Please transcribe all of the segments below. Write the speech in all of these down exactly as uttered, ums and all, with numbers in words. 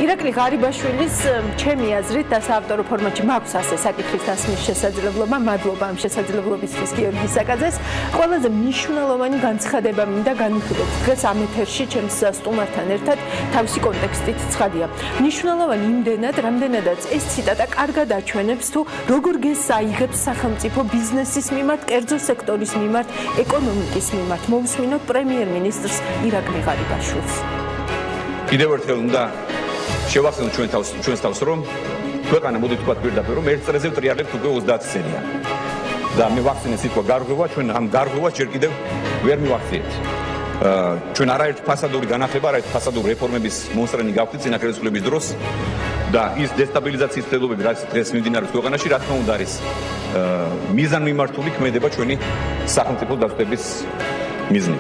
ირაკლი ღარიბაშვილის ჩემი აზრით და საავტორო ფორმატში მაქვს ასე საკითხის დასმის შესაძლებლობა, მადლობა ამ შესაძლებლობისთვის გიორგი საკაძეს. ყველაზე მნიშვნელოვანი განცხადება მინდა განვიხილოთ დღეს ამ ეთერში ჩემს სტუმართან ერთად თავისი კონტექსტით ცხადია. მნიშვნელოვანი იმდენად, რამდენადაც ეს ციტატა კარგად აჩვენებს თუ როგორ გესაიღებს სახელმწიფო ბიზნესის მიმართ, კერძო სექტორის მიმართ, ეკონომიკის მიმართ. მოვუსმინოთ პრემიერ-მინისტრს ირაკლი ღარიბაშვილს. კიდევ ერთხელ უნდა შევახსენოთ ჩვენ თავს ჩვენს თავს რომ ქვეყანა მოდით ვთქვათ პირდაპირ რომ ერთ წელზე ვტრიალებთ უკვე ოცდაათი წელია და მე ვახსენე სიტყვა გარღვევა ჩვენ ამ გარღვევას ჯერ კიდევ ვერ მივახციეთ ჩვენ არაერთ ფასადური განახლება არაერთ ფასადური რეფორმების მონსტრენი გავხდით წინა ხელისუფლების დროს და ის დესტაბილიზაციის ცდელობები რაც დღეს მიმდინარეობს ქვეყანაში რა თქმა უნდა არის მიზანმიმართული ქმედება ჩვენი სახელმწიფო დაწესების მიზნით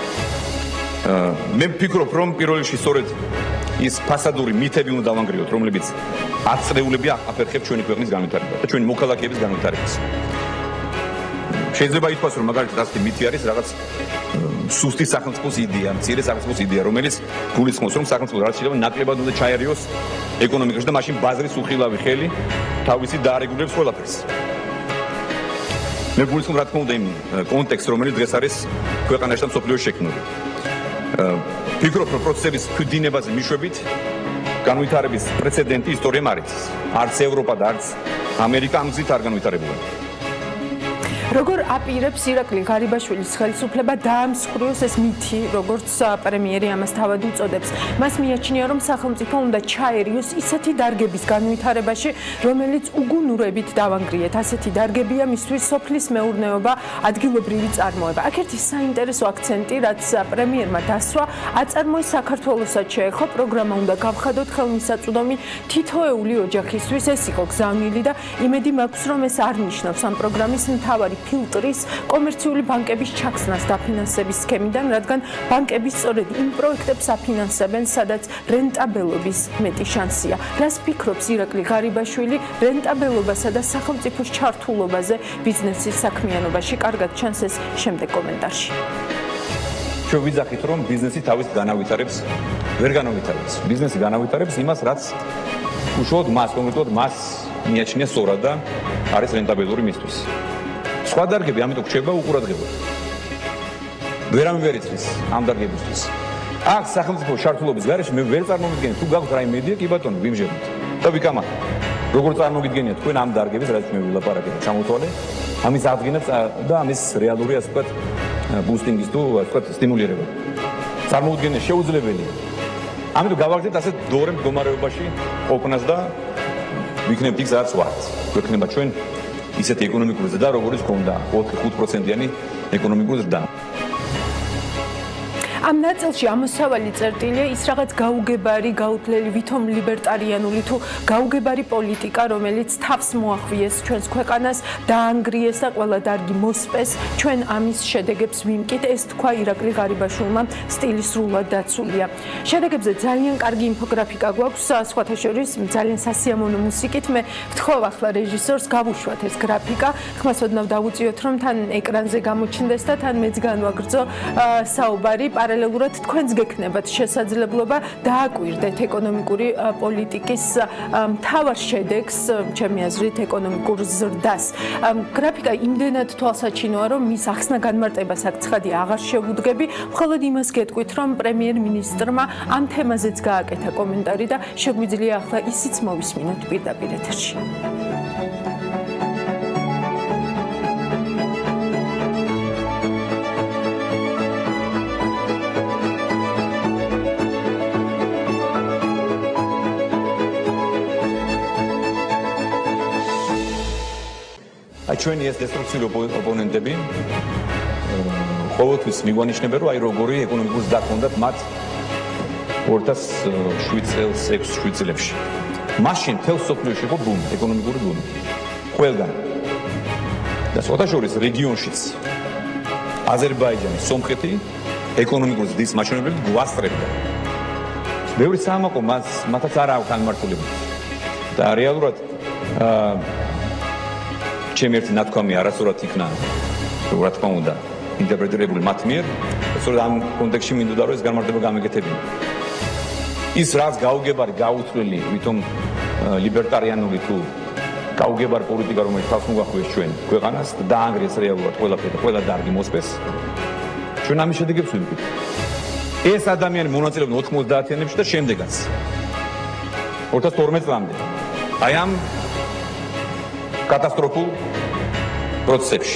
მე ვფიქრობ რომ პირველ რიგში სწორედ ის ფასადური მითები უნდა დავანგრიოთ, რომლებიც აწრეულები აფერხებს ჩვენი ქვეყნის განვითარებას და ჩვენი მოქალაქეების განვითარებას. შეიძლება ითქვას, რომ მაგალითად ასეთი მითი არის რაღაც სუსტი სახელმწიფოს იდეა, მცირე სახელმწიფოს იდეა, რომელიც გულისხმობს, რომ სახელმწიფო რაც შეიძლება ნაკლებად უნდა ჩაერიოს ეკონომიკაში და მაშინ ბაზრის უხილავი ხელი თავისი დაარეგულებს ყველაფერს. მე გულისხმობ, რა თქმა უნდა, იმ კონტექსტს, რომელიც დღეს არის ქვეყანაში და მსოფლიოში შექმნილი. ფიქრობ, რომ პროცესების ქმედებაზე მიშვებით განვითარების პრეცედენტი ისტორიამ არ იცის. არც ევროპა და არც ამერიკა ამ გზით არ განვითარებულა. როგორ აპირებს ირაკლი ღარიბაშვილის ხელისუფლება დაამსხვრიოს ეს მითი, როგორც პრემიერი ამას თავად უწოდებს. მას მიაჩნია, რომ სახელმწიფო უნდა ჩაერიოს ისეთი დარგების განვითარებაში, რომელიც უგუნურებით დავანგრიეთ. ასეთი დარგებია მისთვის სოფლის მეურნეობა, ადგილობრივი წარმოება. აქ ერთი საინტერესო აქცენტი, რაც პრემიერმა დასვა, აწარმოის საქართველოსაც შეეხო, პროგრამა უნდა გავხადოთ ხელმისაწვდომი თითოეული ოჯახისთვის. ეს იყო გზავნილი და იმედი მაქვს, რომ ეს არ ნიშნავს ამ პროგრამის მთავარი ფილტრის კომერციული ბანკების ჩაქსნას დაფინანსების სქემიდან, რადგან ბანკები სწორედ იმ პროექტებს აფინანსებენ, სადაც რენტაბელობის მეტი შანსია. რას ფიქრობს ირაკლი ღარიბაშვილი რენტაბელობასა და სახელმწიფოს ჩართულობაზე ბიზნესის საქმიანობაში? კარგად ჩანს ეს შემდეგ კომენტარში. ჩვენ ვიძახით, რომ ბიზნესი თავის განავითარებს, ვერ განავითარებს. ბიზნესი განავითარებს იმას, რაც უშუალოდ მას, კონკრეტულად მას მიაჩნია სწორად და არის რენტაბელური მისთვის. სხვა დარგები ამიტომ რჩება უყურადღებოდ. ვერავინ ვერ იცის ამ დარგებისთვის. აქ სახელმწიფო ჩართულობის გარეშე მე ვერ წარმოვიდგენთ თუ გაგვთ რაიმე იდეა, კი ბატონო, ვიმჟებოთ. და ვიკამათ. როგორ წარმოვიდგენიათ თქვენ ამ დარგების, რაც მე ვილაპარაკებ, ჩამოთვალე, ამის ადგენა და ამის რეალური, ასე ვთქვათ, ბუსტინგის თუ ასე ვთქვათ, სტიმულირება. წარმოვიდგენია შეუძლებელია. ამიტომ გავაგზავნეთ ასე დორე მდგომარეობაში ყოფნას და ვიქნებთ იქ სადაც ვართ. გვექნება ჩვენ ისეთი ეკონომიკური ზრდა, როგორც გქონდა ოთხი ხუთი პროცენტიანი ეკონომიკური ზრდა. ამ ნაწილში ამოსავალი წერტილია ის რაღაც გაუგებარი, გაუთლელი, ვითომ ლიბერტარიანული თუ გაუგებარი პოლიტიკა, რომელიც თავს მოახვიეს ჩვენს ქვეყანას, დაანგრიეს და ყველა დარგი მოსპეს. ჩვენ ამის შედეგებს ვიმკით, ეს თქვა ირაკლი ღარიბაშვილმა სტილი სრულად დაცულია. შედეგებზე ძალიან კარგი ინფოგრაფიკა გვაქვს, სხვათა შორის ძალიან სასიამოვნო მუსიკით. მე ვთხოვ ახლა რეჟისორს გავუშვათ ეს გრაფიკა, ხმას ოდნავ დავუწიოთ, რომ თან ეკრანზე გამოჩნდეს და თან მეც განვაგრძო საუბარი. პარალელურად თქვენს გექნებათ შესაძლებლობა დააკვირდეთ ეკონომიკური პოლიტიკის მთავარ შედეგს, ჩემი აზრით, ეკონომიკურ ზრდას. გრაფიკა იმდენად თვალსაჩინოა, რომ მის ახსნა განმარტებას აქ ცხადია აღარ შევუდგები, მხოლოდ იმას გეტყვით, რომ პრემიერ-მინისტრმა ამ თემაზეც გააკეთა კომენტარი და შეგვიძლია ახლა ისიც მოვისმინოთ პირდაპირ ეთერში. ჩვენი ეს დესტრუქციული ოპონენტები ყოველთვის მიგვანიშნებენ, რომ აი როგორი ეკონომიკური ზრდა ჰქონდათ მათ ორ ათას შვიდ წელს, ექვს შვიდ წლებში. მაშინ მთელ სოფლიოში იყო ბუმი, ეკონომიკური ბუმი. ყველგან. და სხვათა შორის რეგიონშიც აზერბაიჯანი, სომხეთი ეკონომიკური ზრდის მაჩვენებლებით გვასწრებდა. ბევრი საამაყო მას მათაც არ აქვს განმარტულებით. და რეალურად ჩემი ერთი ნათქვამი არასწორად იქნა, რა თქმა უნდა, ინტერპრეტირებული მათ მიერ, სწორედ ამ კონტექსტში მინდოდა რომ ეს განმარტება გამეკეთებინა. ის რაც გაუგებარი, გაუცვლელი, ვითომ ლიბერტარიანული თუ გაუგებარი პოლიტიკა, რომელიც თავს მოგვახვიეს ჩვენ ქვეყანას და დაანგრიეს რეალურად ყველაფერი, ყველა დარგი მოსპეს, ჩვენ ამის შედეგებს ვიმკვიდრებთ. ეს ადამიანი მონაწილეობდა ოთხმოცდაათიანებში და შემდეგაც ორი ათას თორმეტ წლამდე აი ამ კატასტროფულ პროცესებში.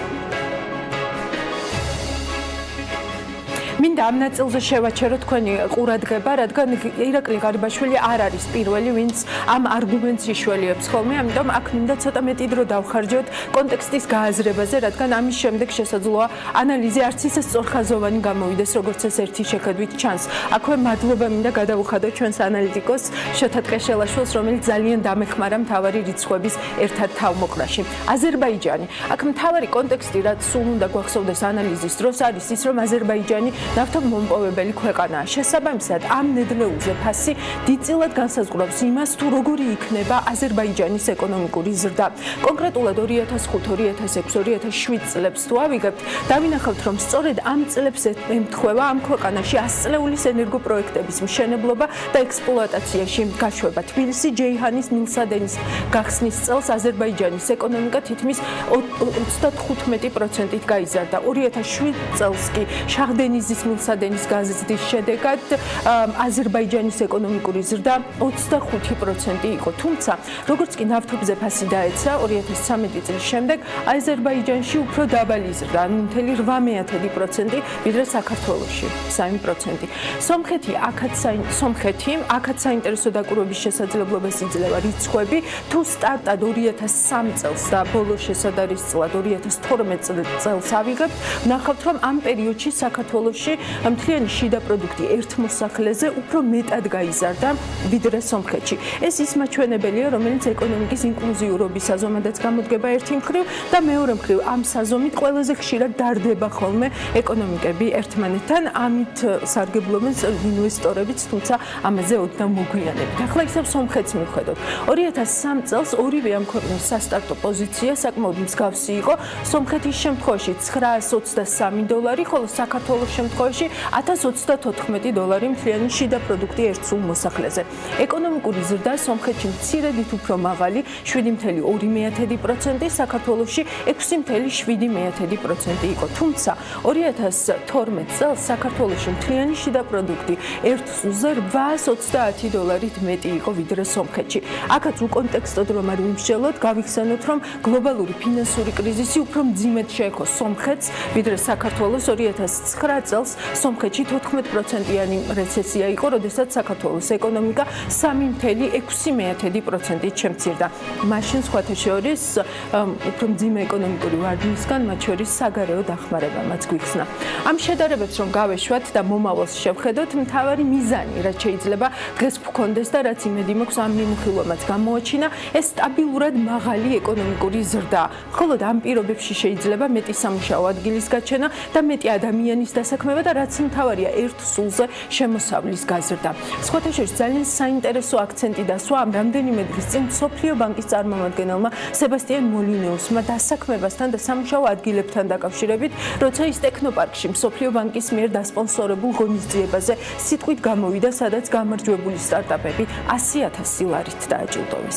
მინდა ამ ნაწილზე შევაჩერო თქვენი ყურადღება, რადგან ირაკლი ღარიბაშვილი არ არის პირველი, ვინც ამ არგუმენტს იშველიებს ხოლმე, ამიტომ აქ მინდა ცოტა მეტი დრო დავხარჯოთ კონტექსტის გააზრებაზე, რადგან ამის შემდეგ შესაძლოა ანალიზი არც ისე სწორხაზოვანი გამოვიდეს, როგორც ეს ერთი შეხედვით ჩანს. აქვე მადლობა მინდა გადავუხადო ჩვენს ანალიტიკოს შოთა ტყეშელაშვილს, რომელიც ძალიან დამეხმარა მთავარი რიცხვების ერთად თავმოყრაში. აზერბაიჯანი. აქ მთავარი კონტექსტი, რაც სულ უნდა გვახსოვდეს ანალიზის დროს, არის ის, რომ აზერბაიჯანი ნავთობმომპოვებელი ქვეყანაა. შესაბამისად, ამ ნედლეულზე ფასი დიდწილად განსაზღვრავს იმას, თუ როგორი იქნება აზერბაიჯანის ეკონომიკური ზრდა. კონკრეტულად ორი ათას ხუთი, ორი ათას ექვსი, ორი ათას შვიდ წლებს თუ ავიგებთ, დავინახავთ, რომ სწორედ ამ წლებს ემთხვევა ამ ქვეყანაში ასწლეულის ენერგოპროექტების მშენებლობა და ექსპლუატაციაში გაშვება. თბილისი ჯეიჰანის მილსადენის გახსნის წელს აზერბაიჯანის ეკონომიკა თითქმის ოცდათხუთმეტი პროცენტით გაიზარდა. ორი ათას შვიდ წელს კი შაჰდენიზის მილსადენის გაზრდის შედეგად აზერბაიჯანის ეკონომიკური ზრდა ოცდახუთი პროცენტი იყო. თუმცა, როგორც კი ნავთობზე ფასი დაეცა ორი ათას ცხრამეტი წლის შემდეგ, აზერბაიჯანში უფრო დაბალი ზრდა, ანუ მთელი რვა მეათედი პროცენტი, ვიდრე საქართველოში სამი პროცენტი. სომხეთი, აქაც სომხეთი, აქაც საინტერესო დაკვირვების შესაძლებლობას იძლევა რიცხვები, თუ სტარტად ორი ათას სამი წელს და ბოლო შესადარის წლად ორი ათას თორმეტ წელს ავიღებთ, ვნახავთ, რომ ამ პერიოდში საქართველოში მთლიანი შიდა პროდუქტი ერთ მოსახლეზე უფრო მეტად გაიზარდა ვიდრე სომხეთში. ეს ის მაჩვენებელია, რომელიც ეკონომიკის ინკლუზიურობის საზომადაც გამოდგება ერთი მხრივ და მეორე მხრივ ამ საზომით ყველაზე ხშირად დარდება ხოლმე ეკონომიკები ერთმანეთთან, ამით სარგებლობენ ინვესტორებიც, თუმცა ამაზე ოდნავ მოგვიანებით. ახლა ისევ სომხეთს მივხედოთ. ორი ათას სამი წელს ორივე ამ ქვეყნის სასტარტო პოზიცია საკმაოდ მსგავსი იყო. სომხეთის შემთხვევაში ცხრაას ოცდასამი დოლარი, ხოლო საქართველოს შემთხვევაში ათას ოცდათოთხმეტი დოლარი მთლიანი შიდა პროდუქტი ერთ სულ მოსახლეზე. ეკონომიკური ზრდა სომხეთში მცირედით უფრო მაღალი, შვიდი მცდამეტი ორი პროცენტი, საქართველოში ექვსი მცდამეტი შვიდი პროცენტი იყო. თუმცა ორი ათას თორმეტ წელს საქართველოში მთლიანი შიდა პროდუქტი ერთ სულზე რვაას ოცდაათი დოლარით მეტი იყო ვიდრე სომხეთში. აქაც უკონტექსტოდ რომ არ ვიმსჯელოთ, გავიხსენოთ, რომ გლობალური ფინანსური კრიზისი უფრო მძიმედ შეეხო სომხეთს ვიდრე საქართველოს. ორი ათას ცხრა წელს სომხეთში თოთხმეტ პროცენტიანი რეცესია იყო, როდესაც საქართველოს ეკონომიკა სამი მცდამეტი ექვსი პროცენტით შემცირდა. მაშინ სხვათა შორის უფრო მძიმე ეკონომიკური ვარდნისგან, მათ შორის საგარეო დახმარებამაც გვიხსნა. ამ შედარებებს რომ გავეშვათ და მომავალს შევხედოთ, მთავარი მიზანი, რაც შეიძლება დღეს გვქონდეს და რაც იმედი მაქვს ამ მიმოხილვამაც გამოაჩინა, ეს სტაბილურად მაღალი ეკონომიკური ზრდა. მხოლოდ ამ პირობებში შეიძლება მეტი სამუშაო ადგილის გაჩენა და მეტი ადამიანის დასაქმება და რაც მთავარია ერთ სულზე შემოსავლის გაზრდა. სხვათა შორის ძალიან საინტერესო აქცენტი დასვა ამ რამდენიმე დღის წინ მსოფლიო ბანკის წარმომადგენელმა სებასტიან მოლინეუსმა დასაქმებასთან და სამუშაო ადგილებთან დაკავშირებით, როცა ის ტექნოპარკში მსოფლიო ბანკის მიერ დასპონსორებულ ღონისძიებაზე სიტყვით გამოვიდა, სადაც გამარჯვებული სტარტაპები ასი ათასი ლარით დააჯილდოვეს.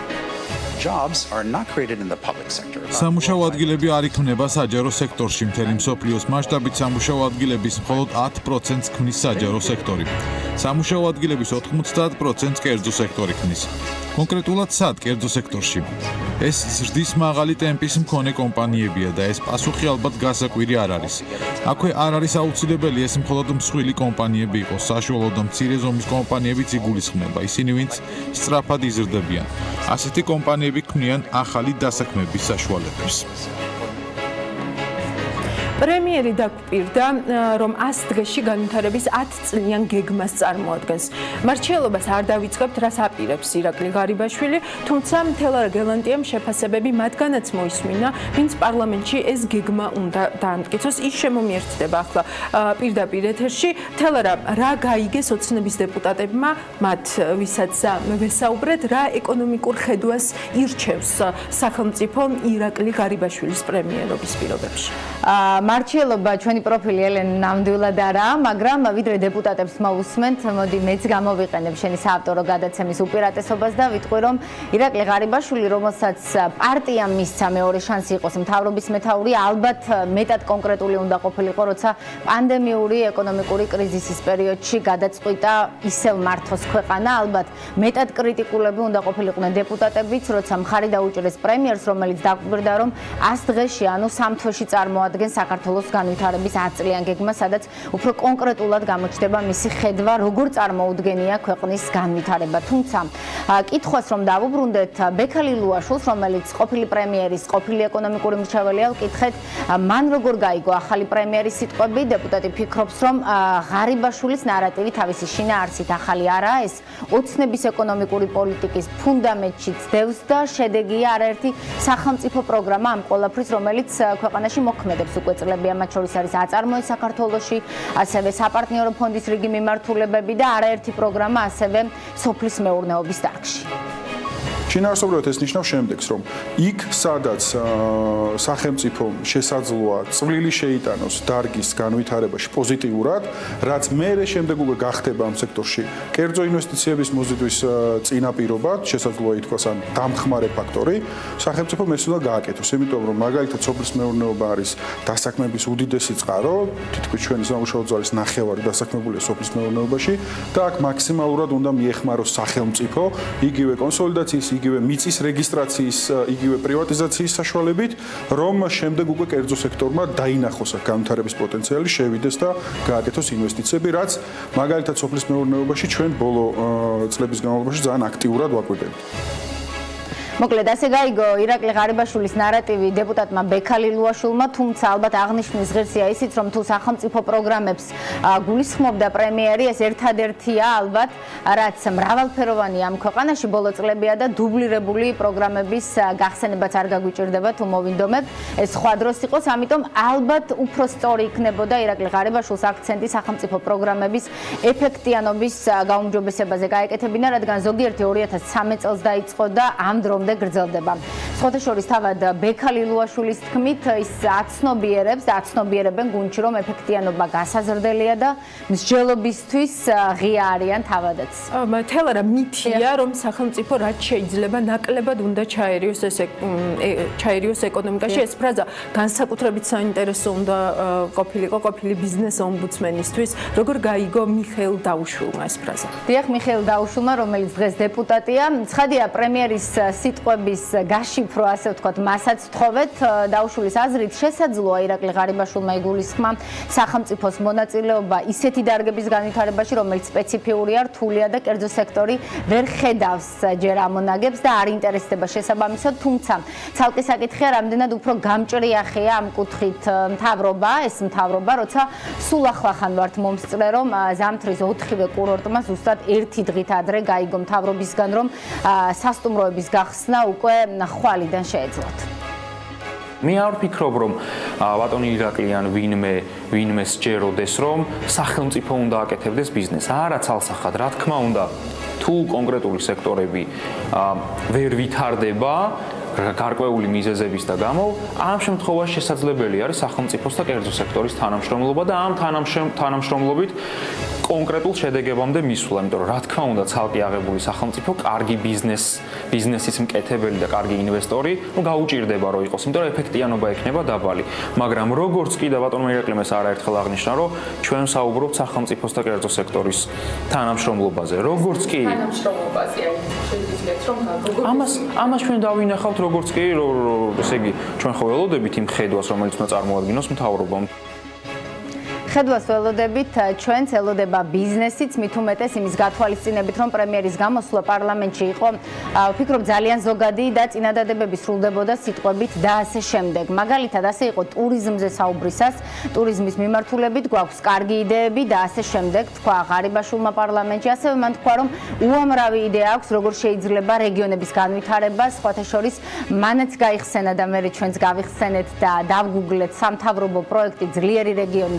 Jobs are not created in the public sector. სამუშაო ადგილები არ იქმნება საჯარო სექტორში. მთელი მსოფლიოს მასშტაბით სამუშაო ადგილების მხოლოდ ათ პროცენტს ქმნის საჯარო სექტორი. სამუშაო ადგილების ოთხმოცდაათ პროცენტს კერძო სექტორი ქმნის. კონკრეტულად სად კერძო სექტორში? ეს ზრდის მაღალი ტემპის მქონე კომპანიებია და ეს პასუხი ალბათ გასაკვირი არ არის. აქვე არ არის აუცილებელი ეს მხოლოდ მსხვილი კომპანიები იყოს, საშუალო და მცირე ზომის კომპანიებიც იგულისხმება, ისინი ვინც სწრაფად იზრდებიან. ასეთი კომპანიები ქმნიან ახალი დასაქმების საშუალებებს. პრემიერი დაგვპირდა, რომ ას დღეში განვითარების ათ წლიან გეგმას წარმოადგენს. მარჩიელობას არ დავიწყებთ, რას აპირებს ირაკლი ღარიბაშვილი, თუმცა მთელარ გელანტიამ შეფასებები მათგანაც მოისმინა, ვინც პარლამენტში ეს გეგმა უნდა დაამტკიცოს. ის შემომიერთდება ახლა პირდაპირ ეთერში. თელარა რა გაიგეს ოცნების დეპუტატებმა, მათ ვისაც ვესაუბრეთ, რა ეკონომიკურ ხედვას ირჩევს სახელმწიფო ირაკლი ღარიბაშვილის პრემიერობის პირობებში. მარჩიელობა ჩვენი პროფილი ელენ ნამდვილად არაა, მაგრამ ვიდრე დეპუტატებს მოусმენთ, მოდი მეც გამოვიყენებ შენი საავტორო გადაცემის უპირატესობას და ვიტყვი, რომ ირაკლი ღარიბაშვილი, რომელსაც პარტიამ მისცა მეორე შანსი იყოს მთავრობის მეთაური, ალბათ მეტად კონკრეტული უნდა ყოფილიყო, როცა პანდემიური ეკონომიკური კრიზისის პერიოდში გადაწყვიტა ისევ მართოს ქვეყანა, ალბათ მეტად კრიტიკულები უნდა ყოფილიყვნენ დეპუტატებიც, როცა მხარი დაუჭირეს პრემიერს, რომელიც დაკვირდა, რომ ას დღეში, ანუ სამ თვეში წარმოადგენს საქართველოს განვითარების ათ წლიან გეგმა, სადაც უფრო კონკრეტულად გამოჩნდება მისი ხედვა, როგორ წარმოუდგენია ქვეყნის განვითარება. თუმცა, კითხვას რომ დავუბრუნდეთ ბექალი ლუაშულს, რომელიც ყოფილი პრემიერის, ყოფილი ეკონომიკური მრჩეველია, ვკითხეთ, მან როგორ გაიგო ახალი პრემიერის სიტყვები, დეპუტატი ფიქრობს, რომ ღარიბაშვილის ნარატივი თავისი შინაარსით ახალი არაა, ეს ოცნების ეკონომიკური პოლიტიკის ფუნდამენტში ძდევს და შედეგია არაერთი სახელმწიფო პროგრამა ამ ყველაფრის, რომელიც ქვეყანაში მოქმედებს უკვე წლები, მათ შორის არის აწარმოე საქართველოში, ასევე საპარტნიორო ფონდის რიგი მიმართულებები და არაერთი პროგრამა ასევე სოფლის მეურნეობის დარგში. შინაარსობრივად ეს ნიშნავს შემდეგს, რომ იქ, სადაც სახელმწიფო შესაძლოა წვლილი შეიტანოს დარგის განვითარებაში პოზიტიურად, რაც მერე შემდეგ უკვე გახდება ამ სექტორში კერძო ინვესტიციების მოზიდვის წინაპირობა, შესაძლოა ითქვას ან დამხმარე ფაქტორი, სახელმწიფო ეს უნდა გააკეთოს, იმიტომ რომ მაგალითად სოფლის მეურნეობა არის დასაქმების უდიდესი წყარო, თითქმის ჩვენი სამუშაო ძალის ნახევარი დასაქმებულია სოფლის მეურნეობაში და აქ მაქსიმალურად უნდა მიეხმაროს სახელმწიფო, იგივე კონსოლიდაციის, იგივე მიწის რეგისტრაციის, იგივე პრივატიზაციის საშუალებით, რომ შემდეგ უკვე კერძო სექტორმა დაინახოს განვითარების პოტენციალი, შევიდეს და გააკეთოს ინვესტიციები, რაც მაგალითად სოფლის მეურნეობაში ჩვენ ბოლო წლების განმავლობაში ძალიან აქტიურად ვაკვირდებით. მოკლედ, ასე გაიგო ირაკლი ღარიბაშვილის ნარატივი დეპუტატმა ბექალი ლუაშულმა, თუმცა ალბათ აღნიშნის ღირსია ისიც, რომ თუ სახელმწიფო პროგრამებს გულისხმობდა პრემიერი, ეს ერთადერთია ალბათ, რაც მრავალფეროვანია ამ ქვეყანაში ბოლო წლებია და დუბლირებული პროგრამების გახსენებაც არ გაგვიჭირდება თუ მოვინდომებ, ეს სხვა დროს იყოს, ამიტომ ალბათ უფრო სწორი იქნებოდა ირაკლი ღარიბაშვილს აქცენტი სახელმწიფო პროგრამების ეფექტიანობის გაუმჯობესებაზე გაეკეთებინა, რადგან ზოგიერთი ორი ათას ცხრამეტ წელს დაიწყო და ამ დრომდე გრძელდება. სხვათა შორის თავად ბექალი ლუაშვილის თქმით, ის აცნობიერებს და აცნობიერებენ გუნდში, რომ ეფექტიანობა გასაზრდელია და მსჯელობისთვის ღია არიან თავადაც. თელარა მითია, რომ სახელმწიფო რაც შეიძლება ნაკლებად უნდა ჩაერიოს ეს ჩაერიოს ეკონომიკაში, ეს ფრაზა განსაკუთრებით საინტერესო უნდა ყოფილიყო ყოფილი ბიზნეს ომბუდსმენისთვის, როგორ გაიგო მიხეილ დაუშვილმა ეს ფრაზა. დიახ, მიხეილ დაუშვილმა, რომელიც დღეს დეპუტატია, ცხადია პრემიერის სიტყვების გაშიფრო, ასე ვთქვათ, მასაც ვთხოვეთ, დაუშვილის აზრით შესაძლოა ირაკლი ღარიბაშვილმა იგულისხმა სახელმწიფოს მონაწილეობა ისეთი დარგების განვითარებაში, რომელიც სპეციფიურია, რთულია და კერძო სექტორი ვერ ხედავს ჯერ ამონაგებს და არ ინტერესდება შესაბამისად, თუმცა ცალკე საკითხია, რამდენად უფრო გამჭრიახია ამ კუთხით მთავრობა, ეს მთავრობა, როცა სულ ახლახან ვართ მომსწრე, რომ ზამთრის ოთხივე კურორტმა ზუსტად ერთი დღით ადრე გაიგო მთავრობისგან, რომ სასტუმროების გახსნა უკვე ხვალიდან შეეძლოთ. მე არ ვფიქრობ, რომ ბატონი ირაკლიან ვინმე ვინმე სჯეროდეს, რომ სახელმწიფო უნდა აკეთებდეს ბიზნესს. არა ცალსახად, რა თქმა უნდა, თუ კონკრეტული სექტორები ვერ ვითარდება გარკვეული მიზეზების და გამო, ამ შემთხვევაში შესაძლებელი არის სახელმწიფოს და კერძო სექტორის თანამშრომლობა და ამ თანამშრომლობით კონკრეტულ შედეგებამდე მისვლა, იმიტომ რომ რა თქმა უნდა, ცალკე აღებული სახელმწიფო კარგი ბიზნეს, ბიზნესის მკეთებელი და კარგი ინვესტორი, ну გაუჭირდება რომ იყოს, იმიტომ რომ ეფექტიანობა ექნება დაბალი. მაგრამ როგორც კი და ბატონმა ირაკლიმ ეს არაერთხელ აღნიშნა, რომ ჩვენ საუბრობთ სახელმწიფოს და კერძო სექტორის თანამშრომლობაზე. როგორც კი თანამშრომლობაზე შეიძლება რომ ამას ამას ჩვენ დავინახავთ როგორც კი, ესე იგი, ჩვენ ხო ველოდებით იმ ხედვას, რომელიც უნდა წარმოადგინოს მთავრობამ. ხედვას ველოდებით, ჩვენც ელოდება ბიზნესიც, მით უმეტეს იმის გათვალისწინებით, რომ პრემიერის გამოსვლა პარლამენტში იყო, ვფიქრობ ძალიან ზოგადი და წინადადებები სრულდებოდა სიტყვებით და ასე შემდეგ. მაგალითად, ასე იყო ტურიზმზე საუბრისას, ტურიზმის მიმართულებით გვაქვს კარგი იდეები და ასე შემდეგ, თქვა ღარიბაშვილმა პარლამენტში, ასევე მან თქვა, რომ უამრავი იდეა აქვს, როგორ შეიძლება რეგიონების განვითარება, სხვათა შორის მანაც გაიხსენა და მე ჩვენც გავიხსენეთ და დავგუგლეთ სამთავრობო პროექტი ძლიერი რეგიონი, ძლიერი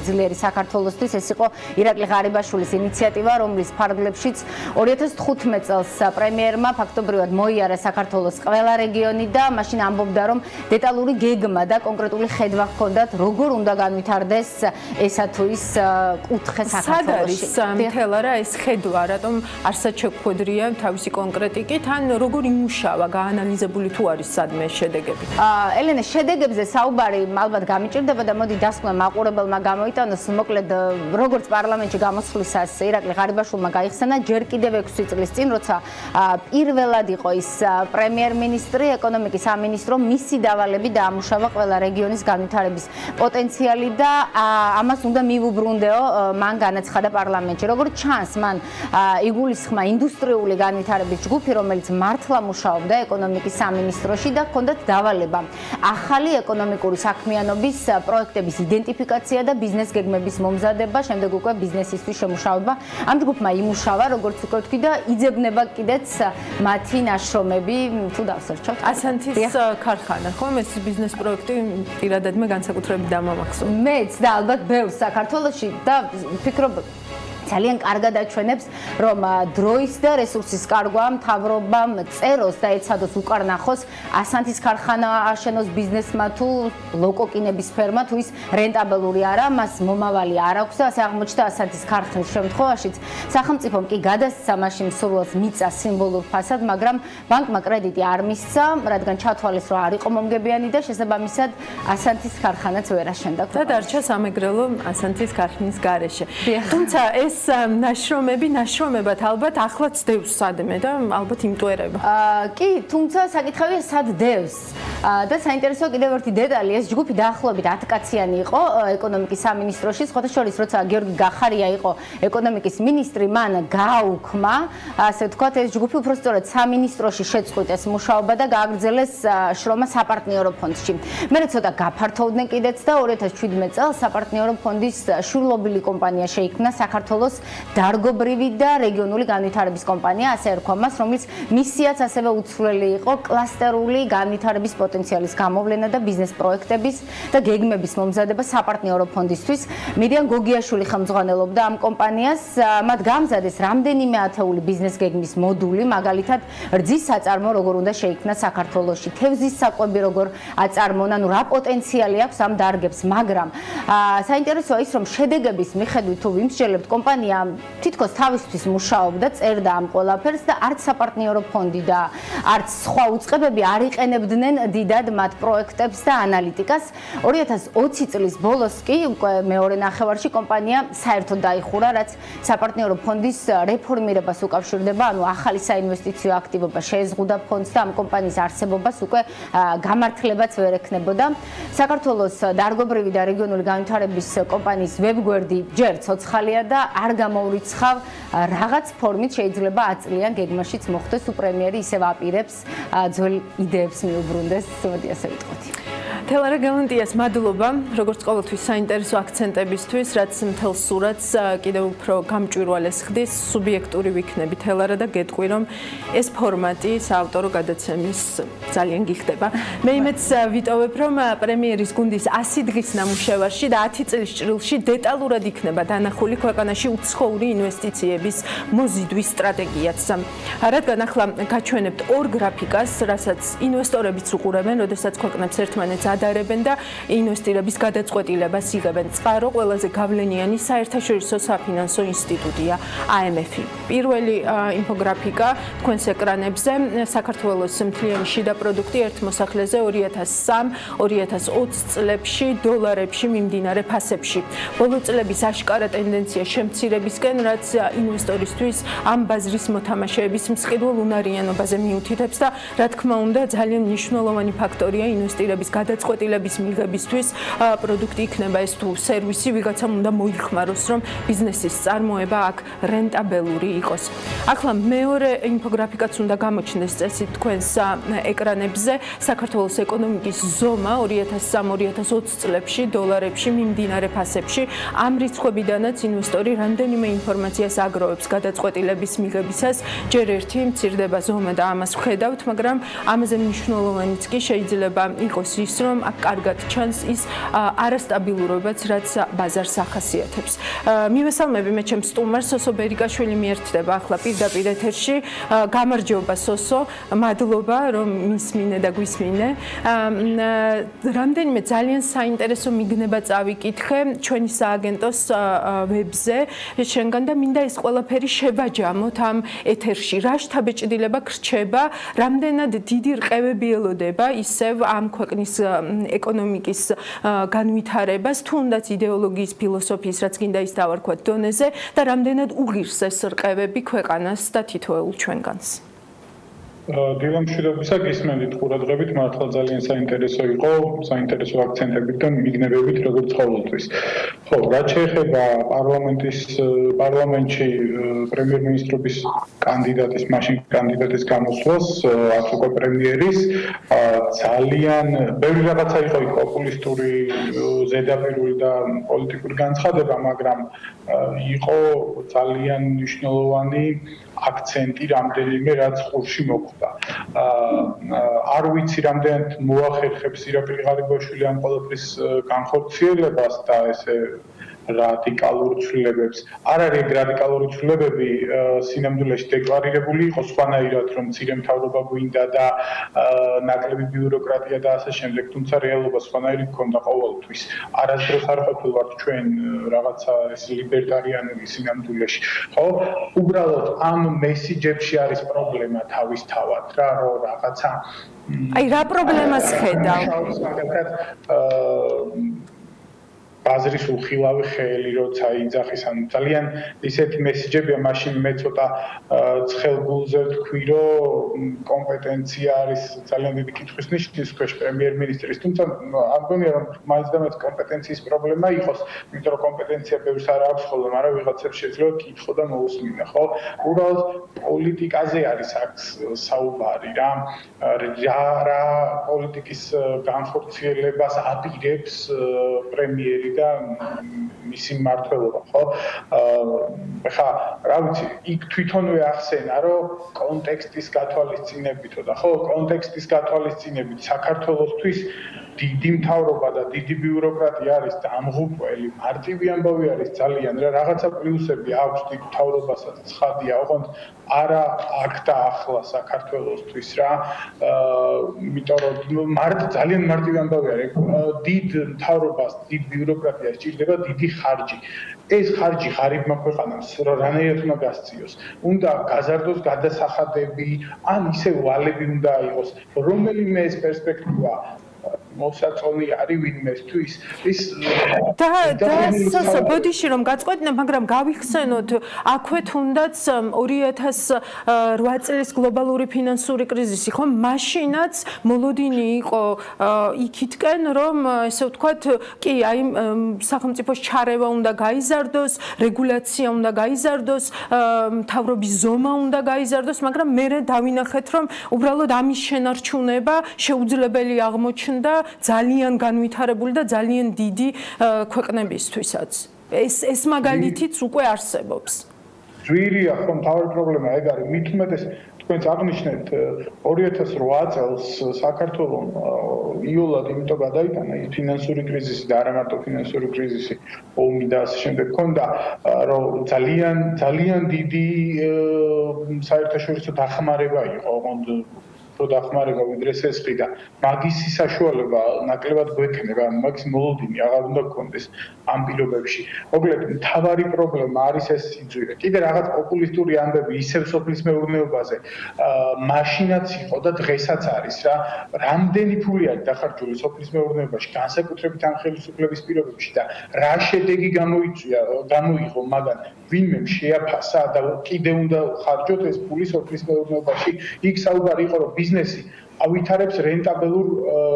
საქართველოსთვის. ეს იყო ირაკლი ღარიბაშვილის ინიციატივა, რომლის ფარგლებშიც ორი ათას თხუთმეტ წელს პრემიერმა ფაქტობრივად მოიარა საქართველოს ყველა რეგიონი და მაშინ ამბობდა, რომ დეტალური გეგმა და კონკრეტული ხედვა ჰქონდათ, როგორ უნდა განვითარდეს ესა თუ ის კუთხე საქართველოში. სად არის თელარა ეს ხედვა, რატომ არსად შეგვხვედრია თავისი კონკრეტიკით, ან როგორ იმუშავა, გაანალიზებული თუ არის სადმე შედეგები? ელენე, შედეგებზე საუბარი ალბათ გამიჭირდება და მოდი დასკვნა მაყურებელმა გამოიტანოს. მოკლედ, როგორც პარლამენტში გამოსვლისას ირაკლი ღარიბაშვილმა გაიხსენა ჯერ კიდევ ექვსი წლის წინ, როცა პირველად იყო ის პრემიერ-მინისტრი, ეკონომიკის სამინისტრო, მისი დავალები დაამუშავა ყველა რეგიონის განვითარების პოტენციალი და ამას უნდა მიუბრუნდეო მან განაცხადა პარლამენტში. როგორც ჩანს, მან იგულისხმა ინდუსტრიული განვითარების ჯგუფი, რომელიც მართლა მუშაობდა ეკონომიკის სამინისტროში და ჰქონდათ დავალება ახალი ეკონომიკური საქმიანობის პროექტების იდენტიფიკაცია და ბიზნეს გეგმების მომზადება, შემდეგ უკვე ბიზნესისთვის შემუშავება. ამ ჯგუფმა იმუშავა, როგორც უკვე ვთქვი და იძებნება კიდეც მათი ნაშრომები, თუ დავსერჩოთ. ასანთის ქარხანა, ხომ ეს ბიზნეს პროექტი პირადად მე განსაკუთრებით დამამახსოვრდა. მეც და ალბათ ბევრს საქართველოში და ვფიქრობ ძალიან კარგად აჩვენებს, რომ დროის და რესურსის კარგვა მთავრობამ წეროს და ეცადოს უკარნახოს ასანთის ქარხანა აშენოს ბიზნესმა თუ ლოკოკინების ფერმა თუ ის რენტაბელური არა, მას მომავალი არ აქვს და ასე აღმოჩნდა ასანთის ქარხნის შემთხვევაშიც. სახელმწიფომ კი გადასცა მაშინ სურვილს მიწა სიმბოლურ ფასად, მაგრამ ბანკმა კრედიტი არ მისცა, რადგან ჩათვალეს, რომ არ იყო მომგებიანი და შესაბამისად ასანთის ქარხანაც ვერ აშენდა. და დარჩა სამეგრელო ასანთის ქარხნის გარეშე. თუმცა ეს ეს ნაშრომები, ნაშრომებად ალბათ ახლაც დევს სადმე და ალბათ იმტვერება. კი, თუმცა საკითხია სად დევს. და საინტერესო კიდევ ერთი დეტალი, ეს ჯგუფი დაახლოებით ათი კაციანი იყო ეკონომიკის სამინისტროში, სხვათა შორის, როცა გიორგი გახარია იყო ეკონომიკის მინისტრი, მან გააუქმა, ასე ვთქვათ, ეს ჯგუფი უბრალოდ სამინისტროში შეწყვიტეს მუშაობა და გააგრძელეს შრომა საპარტნიორო ფონდში. მერე ცოტა გაფართოვდნენ კიდეც და ორი ათას შვიდმეტ წელს საპარტნიორო ფონდის შვილობილი კომპანია შეიქმნა საქართველოს დარგობრივი და რეგიონული განვითარების კომპანია, ასე ერქვა მას, რომლის მისიაც ასევე უცვლელი იყო კლასტერული განვითარების პოტენციალის გამოვლენა და ბიზნეს პროექტების და გეგმების მომზადება საპარტნიორო ფონდისთვის. მირიან გოგიაშვილი ხელმძღვანელობდა ამ კომპანიას, მათ გამზადეს რამდენიმე ათეული ბიზნეს გეგმის მოდული, მაგალითად, რძის საწარმო როგორ უნდა შეიქმნას საქართველოში, თევზის საკვები როგორ აწარმოონ, ანუ რა პოტენციალი აქვს ამ დარგებს, მაგრამ საინტერესოა ის, რომ შედეგების მიხედვით თუ ვიმსჯელებთ, კომპანია თითქოს თავისთვის მუშაობდა, წერდა ამ ყველაფერს და არც საპარტნიორო ფონდი და არც სხვა უწყებები არ იყენებდნენ დიდად მათ პროექტებს და ანალიტიკას. ორი ათას ოცი წლის ბოლოს კი უკვე მეორე ნახევარში კომპანია საერთოდ დაიხურა, რაც საპარტნიორო ფონდის რეფორმირებას უკავშირდება, ანუ ახალი საინვესტიციო აქტივობა შეეზღუდა ფონდს და ამ კომპანიის არსებობას უკვე გამართლებაც ვერ ექნებოდა. საქართველოს დარგობრივი და რეგიონული განვითარების კომპანიის ვებგვერდი ჯერ ცოცხალია და არ გამოურიცხავ რაღაც ფორმით შეიძლება აწლიან გეგმაშიც მოხდეს თუ პრემიერი ისევ აპირებს ძველ იდეებს მიუბრუნდეს, მოდი ასე ვიტყოდი. თელარა გელანტიას მადლობა, როგორც ყოველთვის საინტერესო აქცენტებისთვის, რაც მთელ სურათს კიდევ უფრო გამჭვირვალეს ხდის, სუბიექტური ვიქნები თელარა და გეტყვი, რომ ეს ფორმატი საავტორო გადაცემის ძალიან გიხდება. მე იმედს ვიტოვებ, რომ პრემიერის გუნდის ასი დღის ნამუშევარში და ათი წლის ჭრილში დეტალურად იქნება დანახული ქვეყანაში უცხოური ინვესტიციების მოზიდვის სტრატეგიაც. რადგან ახლა გაჩვენებთ ორ გრაფიკას, რასაც ინვესტორებიც უყურებენ, როდესაც ქვეყნებს ერთმანეთს ადარებენ და ინვესტირების გადაწყვეტილებას იღებენ. წყარო ყველაზე გავლენიანი საერთაშორისო საფინანსო ინსტიტუტია A M F. პირველი ინფოგრაფიკა თქვენს ეკრანებზე, საქართველოს მთლიანი შიდა პროდუქტი ერთ მოსახლეზე ორი ათას სამი ორი ათას ოცი წლებში დოლარებში მიმდინარე ფასებში. ბოლო წლების აშკარა ტენდენცია შემცირებისკენ, რაც ინვესტორისთვის ამ ბაზრის მოთამაშეების მსყიდველ უნარიანობაზე მიუთითებს და რა თქმა უნდა ძალიან მნიშვნელოვანი ფაქტორია ინვესტირების გადაწყვეტილების მიღებისთვის. პროდუქტი იქნება ეს თუ სერვისი, ვიღაცამ უნდა მოიხმაროს, რომ ბიზნესის წარმოება აქ რენტაბელური იყოს. ახლა მეორე ინფოგრაფიკაც უნდა გამოჩნდეს წესით თქვენს ეკრანებზე. საქართველოს ეკონომიკის ზომა ორი ათას სამი ორი ათას ოცი წლებში დოლარებში მიმდინარე ფასებში. ამ რიცხვებიდანაც ინვესტორი რამდენიმე ინფორმაციას აგროვებს გადაწყვეტილების მიღებისას. ჯერ ერთი მცირდება ზომა და ამას ვხედავთ, მაგრამ ამაზე მნიშვნელოვანიც კი შეიძლება იყოს ის, რომ რომ აქ კარგად ჩანს ის არასტაბილურობაც, რაც ბაზარს ახასიათებს. მივესალმები მე ჩემს სტუმარს, სოსო ბერიკაშვილი მიერთდება ახლა პირდაპირ ეთერში. გამარჯობა სოსო, მადლობა რომ მისმინე და გვისმინე. რამდენიმე ძალიან საინტერესო მიგნება წავიკითხე ჩვენი სააგენტოს ვებზე შენგან და მინდა ეს ყველაფერი შევაჯამოთ ამ ეთერში. რა შთაბეჭდილება გრჩება, რამდენად დიდი რყევები ელოდება ისევ ამ ქვეყნის ეკონომიკის განვითარებას, თუნდაც იდეოლოგიის, ფილოსოფიის, რაც გინდა ის დავარქვათ დონეზე და რამდენად უღირს ეს რყევები ქვეყანას და თითოეულ ჩვენგანს. დილამშვიდობისა გისმენთ ყურადღებით, მართლა ძალიან საინტერესო იყო, საინტერესო აქცენტებით და მიგნებებით როგორც ყოველთვის. ხო, რაც შეეხება პარლამენტის პარლამენტში პრემიერ-მინისტრობის კანდიდატის, მაშინ კანდიდატის გამოსვლას, აქ უკვე პრემიერის ძალიან ბევრი რაღაცა იყო პოპულისტური, ზედაპირული და პოლიტიკური განცხადება, მაგრამ იყო ძალიან მნიშვნელოვანი აქცენტი რამდენიმე რაც ხურში მოხვდა. არ ვიცი რამდენად მოახერხებს ირაკლი ღარიბაშვილი ამ ყველაფრის განხორციელებას და ესე რადიკალურ ცვლილებებს. არ არის რადიკალური ცვლილებები სინამდვილეში დეკლარირებული იყო სხვანაირად რომ მცირე მთავრობა გვინდა და ნაკლები ბიუროკრატია და ასე შემდეგ, თუმცა რეალობა სხვანაირი გქონდა ყოველთვის. არასდროს არ ყოფილვართ ჩვენ რაღაცა ეს ლიბერტარიანული სინამდვილეში. ხო? უბრალოდ ამ მესიჯებში არის პრობლემა თავისთავად რა, რომ რაღაცა აი რა პრობლემას ხედავ? ბაზრის უხილავი ხელი როცა იძახის, ანუ ძალიან ისეთი მესიჯებია, მაშინ მე ცოტა ცხელგულზე ვთქვი, რომ კომპეტენცია არის ძალიან დიდი კითხვის ნიშნის ქვეშ პრემიერ-მინისტრის, თუმცა არ მგონია რომ მაინც და მაინც კომპეტენციის პრობლემა იყოს, იმიტომ რომ კომპეტენცია ბევრს არ აქვს ხოლმე, მაგრამ ვიღაცებს შეიძლება კითხო და მოусმინა, ხო? უბრალოდ პოლიტიკაზე არის აქ საუბარი რა, რა პოლიტიკის განხორციელებას აპირებს პრემიერი და მისი მმართველობა, ხო? ხა, რა ვიცი, იქ თვითონვე ახსენა, რომ კონტექსტის გათვალისწინებითო და ხო, კონტექსტის გათვალისწინებით საქართველოსთვის დიდი მთავრობა და დიდი ბიუროკრატია არის დამღუპველი, მარტივი ამბავი არის ძალიან რა, რაღაცა პლუსები აქვს დიდ მთავრობასაც, ცხადია, ოღონდ არა აქ და ახლა საქართველოსთვის რა, იმიტომ რომ მარტ ძალიან მარტივი ამბავი არის, დიდ მთავრობას, დიდ ბიუროკრატიას ჭირდება დიდი ხარჯი. ეს ხარჯი ღარიბმა ქვეყანას რანაირად უნდა გასწიოს. უნდა გაზარდოს გადასახადები, ან ისე ვალები უნდა აიღოს, რომელიმე ეს პერსპექტივა მოსაწონი არის ვინმესთვის ის და და სოსო ბოდიში რომ გაწყვეტნა, მაგრამ გავიხსენოთ აქვე თუნდაც ორი ათას რვა წლის გლობალური ფინანსური კრიზისი, ხო? მაშინაც მოლოდინი იყო იქითკენ, რომ ესე ვთქვათ, კი, აი სახელმწიფოს ჩარევა უნდა გაიზარდოს, რეგულაცია უნდა გაიზარდოს, მთავრობის ზომა უნდა გაიზარდოს, მაგრამ მერე დავინახეთ, რომ უბრალოდ ამის შენარჩუნება შეუძლებელი აღმოჩნდა ძალიან განვითარებული და ძალიან დიდი ქვეყნებისთვისაც. ეს ეს მაგალითიც უკვე არსებობს. ძვირია, ხო, მთავარი პრობლემა ეგ არის. მით უმეტეს თქვენც აღნიშნეთ ორი ათას რვა წელს საქართველოს იოლად იმიტომ გადაიტანა ის ფინანსური კრიზისი და არა მარტო ფინანსური კრიზისი, ომი და ასე შემდეგ ქონდა, რომ ძალიან ძალიან დიდი საერთაშორისო დახმარება იყო, ოღონდ რო დახმარება ვიდრე სესხი და მაგის საშუალება ნაკლებად გვექნება, მაგის მოლოდინი აღარ უნდა გქონდეს ამ პირობებში. მოკლედ, მთავარი პრობლემა არის ეს სიძვირე. კიდე რაღაც პოპულისტური ამბები ისევ სოფლის მეურნეობაზე, მაშინაც იყო და დღესაც არის რა. რამდენი ფული არის დახარჯული სოფლის მეურნეობაში, განსაკუთრებით ამ ხელისუფლების პირობებში და რა შედეგი გამოიწვია, გამოიღო მაგან ვინმე შეაფასა და კიდე უნდა ხარჯოთ ეს ფული სოფლის მეურნეობაში. იქ საუბარი იყო რომ ბიზნესი ავითარებს რენტაბელურ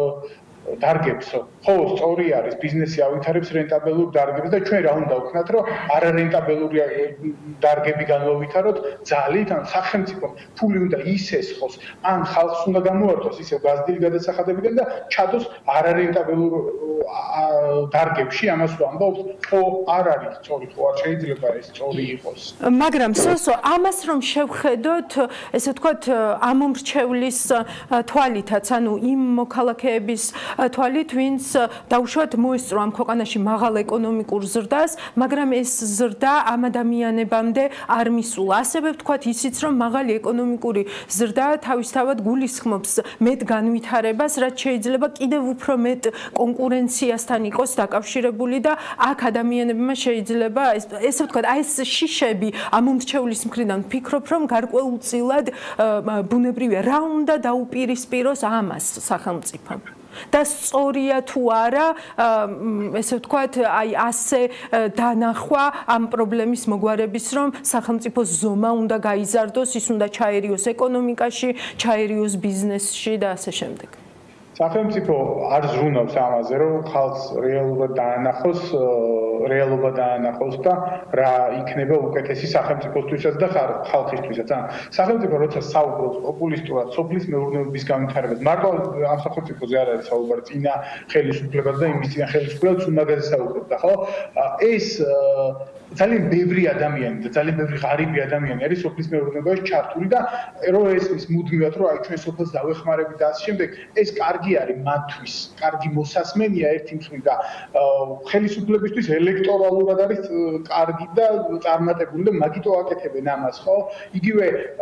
დარგებსო. ხო, სწორი არის, ბიზნესი ავითარებს რენტაბელურ დარგებს და ჩვენ რა უნდა ვქნათ, რომ არარენტაბელური დარგები განვავითაროთ, ძალით ან სახელმწიფომ ფული უნდა ისესხოს, ან ხალხს უნდა გამოართოს ისე გაზრდილი გადასახადებიდან და ჩადოს არარენტაბელურ დარგებში ამას ვამბობთ, ხო არ არის სწორი, ხო არ შეიძლება ეს სწორი იყოს. მაგრამ სოსო, ამას რომ შევხედოთ, ესე ვთქვათ, ამომრჩევლის თვალითაც, ანუ იმ მოქალაქეების თვალით, ვინც დაუშვათ მოესწრო ამ ქვეყანაში მაღალ ეკონომიკურ ზრდას, მაგრამ ეს ზრდა ამ ადამიანებამდე არ მისულა. ასევე ვთქვათ ისიც, რომ მაღალი ეკონომიკური ზრდა თავისთავად გულისხმობს მეტ განვითარებას, რაც შეიძლება კიდევ უფრო მეტ კონკურენციასთან იყოს დაკავშირებული და აქ ადამიანებმა შეიძლება ესე ვთქვათ, აი ეს შიშები ამომრჩევლის მხრიდან ვფიქრობ, რომ გარკვეულწილად ბუნებრივია, რა უნდა დაუპირისპიროს ამას სახელმწიფომ. და სწორია თუ არა, ესე ვთქვათ, აი ასე დანახვა ამ პრობლემის მოგვარების, რომ სახელმწიფო ზომა უნდა გაიზარდოს, ის უნდა ჩაერიოს ეკონომიკაში, ჩაერიოს ბიზნესში და ასე შემდეგ. სახელმწიფო არ ზრუნავს ამაზე, რომ ხალხს რეალურად დაანახოს, რეალობა დაანახოს და რა იქნება უკეთესი სახელმწიფოსთვისაც და ხალხისთვისაც. სახელმწიფო როცა საუბრობს პოპულისტურად სოფლის მეურნეობის განვითარებას, მარტო ამ სახელმწიფოზე არ არის საუბარი, წინა ხელისუფლებაზე და იმის წინა ხელისუფლებაზე უნდაზე საუბრობდა, ხო? ეს ძალიან ბევრი ადამიანი და ძალიან ბევრი ღარიბი ადამიანი არის სოფლის მეურნეობაში ჩართული და რო ესმის მუდმივად, რომ აი ჩვენ სოფელს დავეხმარებით და ასე შემდეგ, ეს კარგი არის მათთვის, კარგი მოსასმენია ერთი მხრივ და ხელისუფლებისთვის ელექტორალურად არის კარგი და წარმატებული და მაგიტო აკეთებენ ამას, ხო? იგივე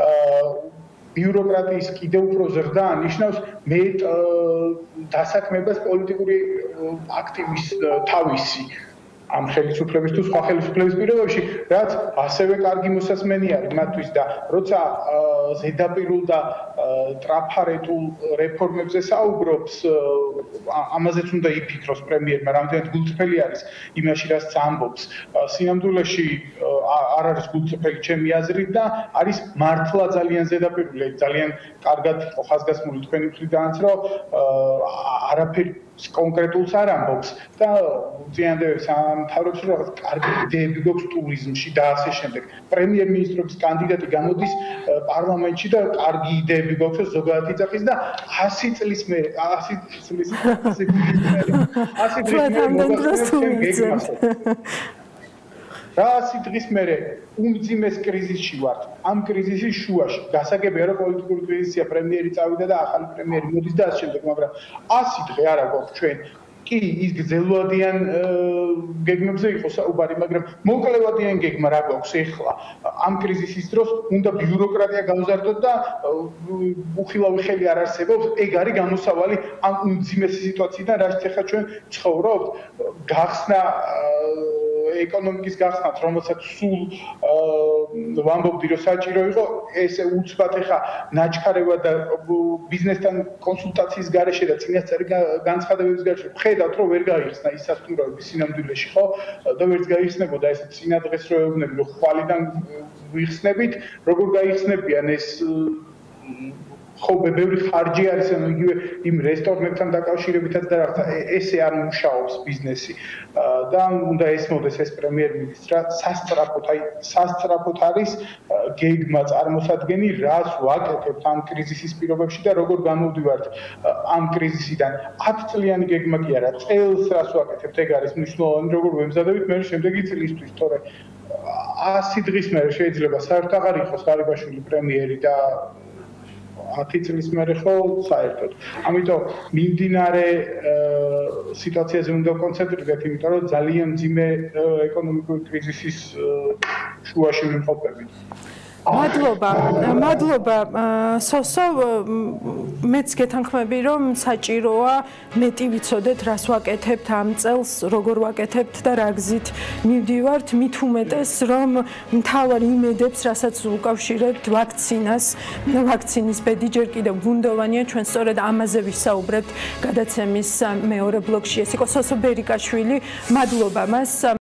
ბიუროკრატიის კიდევ უფრო ზრდა ნიშნავს მეტ დასაქმებას პოლიტიკური აქტივის თავისი ამ ხელისუფლების თუ სხვა ხელისუფლების პირობებში, რაც ასევე კარგი მოსასმენი არის მათთვის და როცა ზედაპირულ და ტრაფარეტულ რეფორმებზე საუბრობს, ამაზეც უნდა იფიქროს პრემიერმა, რამდენად გულწრფელი არის იმაში, რაც ამბობს. სინამდვილეში არ არის გულწრფელი ჩემი აზრით და არის მართლა ძალიან ზედაპირული, ძალიან კარგად იყო ხაზგასმული თქვენი მხრიდანაც, რომ არაფერი კონკრეტულს არ ამბობს და წინანდევებს ამთავრებს, რომ რაღაც კარგი იდეები გვაქვს ტურიზმში და ასე შემდეგ. პრემიერ-მინისტრობის კანდიდატი გამოდის პარლამენტში და კარგი იდეები გვაქვს ზოგადად იწახის და ასი წლის მერე, ასი წლის ასი წლის მერე, ასი წლის მერე რა ასი დღის მერე უმძიმეს კრიზისში ვართ. ამ კრიზისის შუაში გასაგებია, რომ პოლიტიკური კრიზისია, პრემიერი წავიდა და ახალი პრემიერი მოდის და ასე შემდეგ, მაგრამ ასი დღე არა გვაქვს ჩვენ. კი, ის გრძელვადიან გეგმებზე იყო საუბარი, მაგრამ მოკლევადიან გეგმა რა გვაქვს ეხლა. ამ კრიზისის დროს უნდა ბიუროკრატია გავზარდოთ და უხილავი ხელი არ არსებობს. ეგ არის გამოსავალი ამ უმძიმესი სიტუაციიდან, რაც ეხლა ჩვენ ცხოვრობთ. გახსნა ეკონომიკის გახსნათ, რომელსაც სულ ვამბობდი, რომ საჭირო იყო, ესე უცბად ეხა ნაჩქარება და ბიზნესთან კონსულტაციის გარეშე და წინასწარი განცხადებების გარეშე ხედავთ, რომ ვერ გაიხსნა ის სასტუმროები სინამდვილეში, ხო? და ვერც გაიხსნებოდა ეს წინა დღეს რო ეუბნები, რომ ხვალიდან ვიხსნებით, როგორ გაიხსნებიან ეს ხო ბევრი ხარჯი არის, ანუ იგივე იმ რესტორნებთან დაკავშირებითაც და რაღაცა ესე არ მუშაობს ბიზნესი და უნდა ესმოდეს ეს პრემიერ-მინისტრა სასწრაფოდ, აი სასწრაფოდ არის გეგმა წარმოსადგენი, რას ვაკეთებთ ამ კრიზისის პირობებში და როგორ გამოვდივართ ამ კრიზისიდან. ათი წლიანი გეგმა კი არა, წელს რას ვაკეთებთ, ეგ არის მნიშვნელოვანი, როგორ ვემზადებით მე შემდეგი წლისთვის, თორე ასი დღის მერე შეიძლება საერთოდ აღარ იყოს ღარიბაშვილი პრემიერი და ათი წლის მერე ხო საერთოდ. ამიტომ მიმდინარე სიტუაციაზე უნდა კონცენტრირდეთ, იმიტომ რომ ძალიან მძიმე ეკონომიკური კრიზისის შუაში ვიმყოფებით. მადლობა, მადლობა სოსო, მეც გეთანხმები, რომ საჭიროა მეტი ვიცოდეთ, რას ვაკეთებთ ამ წელს, როგორ ვაკეთებთ და რა გზით მივდივართ, მით უმეტეს, რომ მთავარ იმედებს, რასაც უკავშირებთ ვაქცინას, ვაქცინის ბედი ჯერ კიდევ ბუნდოვანია, ჩვენ სწორედ ამაზე ვისაუბრებთ გადაცემის მეორე ბლოკში. ეს იყო სოსო ბერიკაშვილი, მადლობა მას.